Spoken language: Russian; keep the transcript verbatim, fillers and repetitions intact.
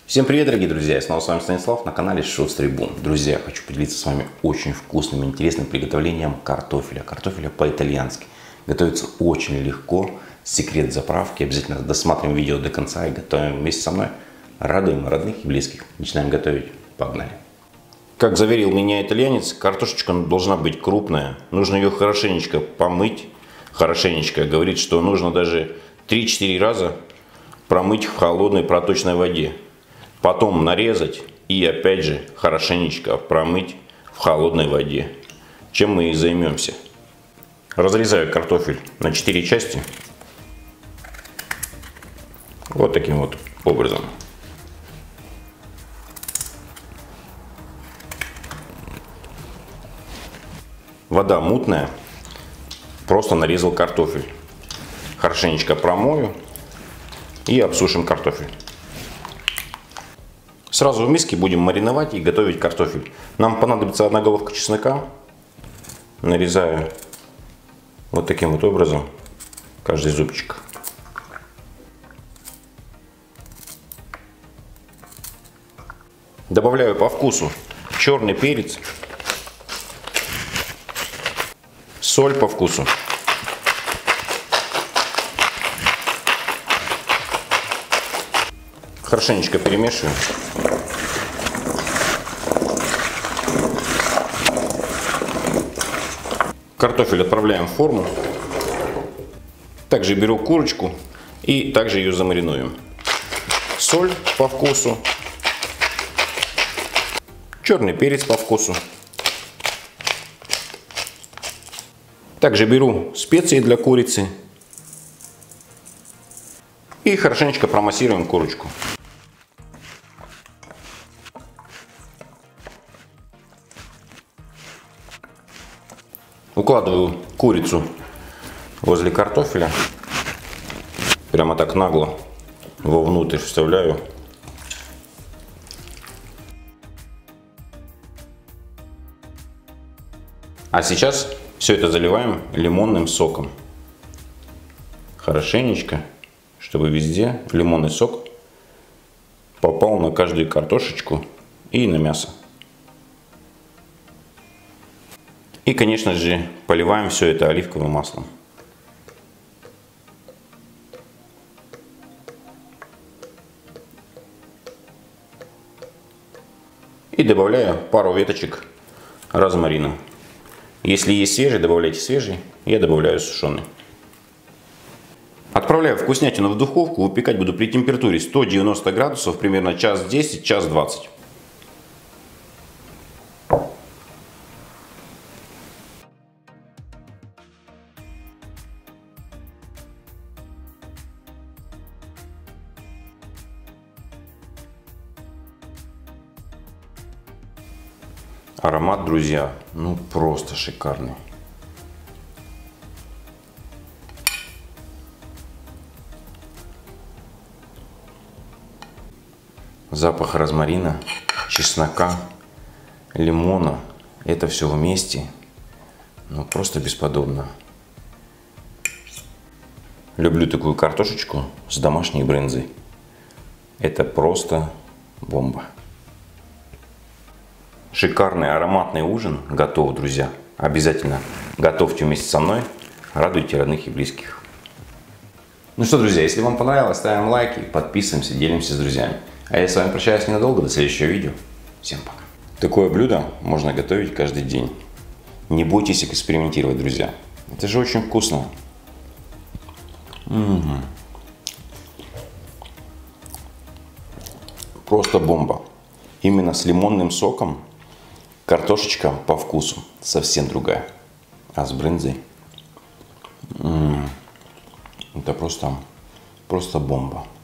Всем привет, дорогие друзья! Я снова с вами Станислав на канале Шустрый Бум. Друзья, хочу поделиться с вами очень вкусным и интересным приготовлением картофеля. Картофеля по-итальянски. Готовится очень легко. Секрет заправки. Обязательно досматриваем видео до конца и готовим вместе со мной. Радуем родных и близких. Начинаем готовить. Погнали! Как заверил меня итальянец, картошечка должна быть крупная. Нужно ее хорошенечко помыть. Хорошенечко. Говорит, что нужно даже три-четыре раза промыть в холодной проточной воде. Потом нарезать и опять же хорошенечко промыть в холодной воде. Чем мы и займемся. Разрезаю картофель на четыре части. Вот таким вот образом. Вода мутная. Просто нарезал картофель. Хорошенечко промою и обсушим картофель. Сразу в миске будем мариновать и готовить картофель. Нам понадобится одна головка чеснока. Нарезаю вот таким вот образом каждый зубчик. Добавляю по вкусу черный перец, соль по вкусу. Хорошенечко перемешиваю. Картофель отправляем в форму. Также беру курочку и также ее замаринуем. Соль по вкусу. Черный перец по вкусу. Также беру специи для курицы. И хорошенечко промассируем курочку. Укладываю курицу возле картофеля. Прямо так нагло вовнутрь вставляю. А сейчас все это заливаем лимонным соком. Хорошенечко, чтобы везде лимонный сок попал на каждую картошечку и на мясо. И, конечно же, поливаем все это оливковым маслом. И добавляю пару веточек розмарина. Если есть свежий, добавляйте свежий. Я добавляю сушеный. Отправляю вкуснятину в духовку. Выпекать буду при температуре сто девяносто градусов, примерно час десять, час двадцать. Аромат, друзья, ну просто шикарный. Запах розмарина, чеснока, лимона. Это все вместе. Ну просто бесподобно. Люблю такую картошечку с домашней брынзой. Это просто бомба. Шикарный ароматный ужин готов, друзья. Обязательно готовьте вместе со мной. Радуйте родных и близких. Ну что, друзья, если вам понравилось, ставим лайки, подписываемся, делимся с друзьями. А я с вами прощаюсь ненадолго, до следующего видео. Всем пока. Такое блюдо можно готовить каждый день. Не бойтесь экспериментировать, друзья. Это же очень вкусно. М-м-м. Просто бомба. Именно с лимонным соком. Картошечка по вкусу совсем другая. А с брынзой м-м, это просто, просто бомба.